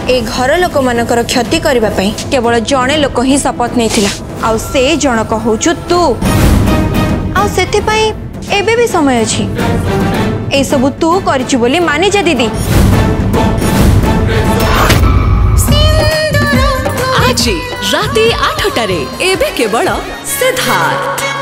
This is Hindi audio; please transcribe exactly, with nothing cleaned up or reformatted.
ए घर लोक मानकर क्षति करबा पई केवल जणे लोक ही शपथ नहीं आउ से जनक होचु तू आ सेति पई एबे भी समय अछि ए सब तू करछु बोली मानी जा दीदी। आज राति आठटारे एबे केवल सिद्धार्थ।